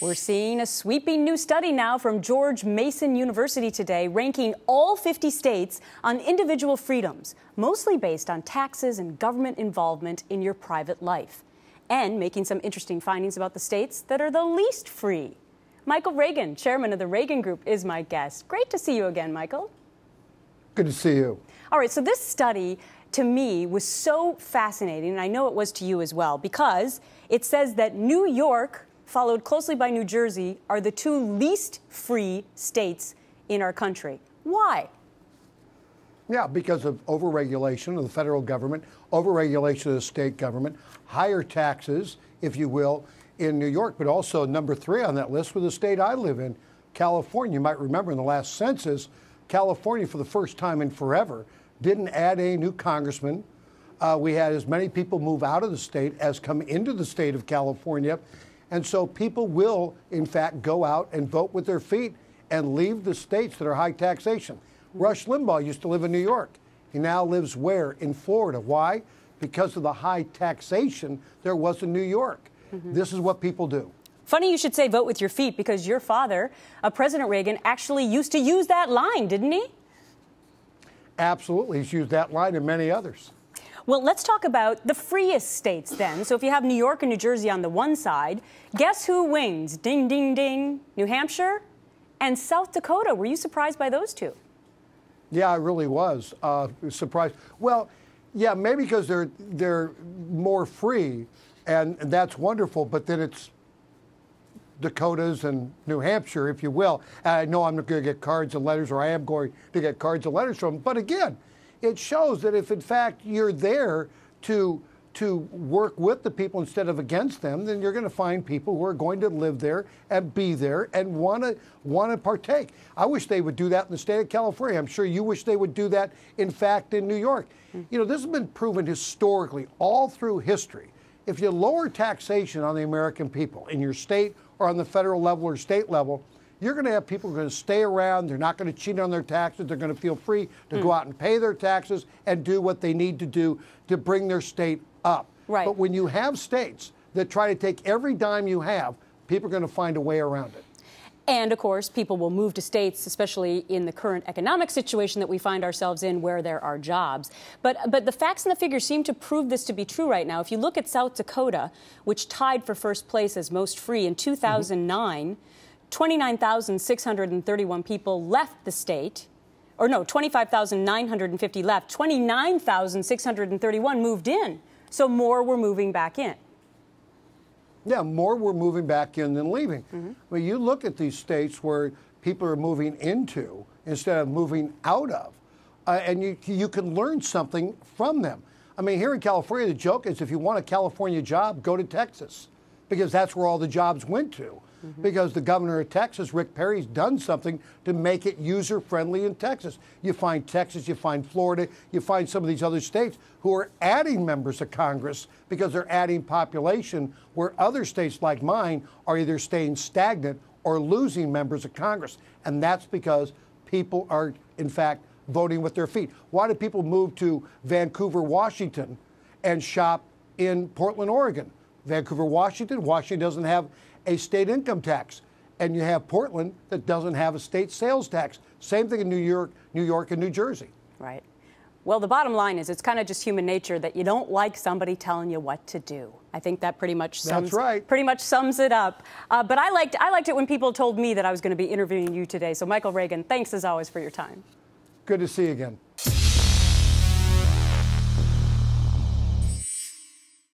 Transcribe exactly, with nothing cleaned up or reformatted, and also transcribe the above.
We're seeing a sweeping new study now from George Mason University today, ranking all fifty states on individual freedoms, mostly based on taxes and government involvement in your private life, and making some interesting findings about the states that are the least free. Michael Reagan, chairman of the Reagan Group, is my guest. Great to see you again, Michael. Good to see you. All right, so this study, to me, was so fascinating, and I know it was to you as well, because it says that New York, followed closely by New Jersey, are the two least free states in our country. Why? Yeah, because of overregulation of the federal government, overregulation of the state government, higher taxes, if you will, in New York, but also number three on that list was the state I live in, California. You might remember in the last census, California, for the first time in forever, didn't add a new congressman. Uh, we had as many people move out of the state as come into the state of California. And so people will, in fact, go out and vote with their feet and leave the states that are high taxation. Rush Limbaugh used to live in New York. He now lives where? In Florida. Why? Because of the high taxation there was in New York. Mm-hmm. This is what people do. Funny you should say vote with your feet, because your father, uh, President Reagan, actually used to use that line, didn't he? Absolutely. He's used that line and many others. Well, let's talk about the freest states then. So if you have New York and New Jersey on the one side, guess who wins? Ding, ding, ding. New Hampshire and South Dakota. Were you surprised by those two? Yeah, I really was uh, surprised. Well, yeah, maybe because they're they're more free, and, and that's wonderful. But then it's Dakotas and New Hampshire, if you will. And I know I'm not going to get cards and letters, or I am going to get cards and letters from them. But again, it shows that if, in fact, you're there to to work with the people instead of against them, then you're going to find people who are going to live there and be there and want to want to partake. I wish they would do that in the state of California. I'm sure you wish they would do that, in fact, in New York. Mm. You know, this has been proven historically, all through history. If you lower taxation on the American people in your state or on the federal level or state level, you're going to have people who are going to stay around. They're not going to cheat on their taxes. They're going to feel free to mm. go out and pay their taxes and do what they need to do to bring their state up. Right. But when you have states that try to take every dime you have, people are going to find a way around it. And, of course, people will move to states, especially in the current economic situation that we find ourselves in, where there are jobs. But, but the facts and the figures seem to prove this to be true right now. If you look at South Dakota, which tied for first place as most free in two thousand nine, mm-hmm. twenty-nine thousand six hundred thirty-one people left the state. Or no, twenty-five thousand nine hundred fifty left. twenty-nine thousand six hundred thirty-one moved in. So more were moving back in. Yeah, more were moving back in than leaving. Mm-hmm. Well, you look at these states where people are moving into instead of moving out of, uh, and you, you can learn something from them. I mean, here in California, the joke is if you want a California job, go to Texas, because that's where all the jobs went to. Mm-hmm. Because the governor of Texas, Rick Perry's done something to make it user-friendly in Texas. You find Texas, you find Florida, you find some of these other states who are adding members of Congress because they're adding population, where other states like mine are either staying stagnant or losing members of Congress. And that's because people are, in fact, voting with their feet. Why do people move to Vancouver, Washington, and shop in Portland, Oregon? Vancouver, Washington, Washington doesn't have a state income tax, and you have Portland that doesn't have a state sales tax. Same thing in New York, New York and New Jersey. Right. Well, the bottom line is it's kind of just human nature that you don't like somebody telling you what to do. I think that pretty much sums, That's right. pretty much sums it up. Uh, but I liked, I liked it when people told me that I was going to be interviewing you today. So, Michael Reagan, thanks as always for your time. Good to see you again.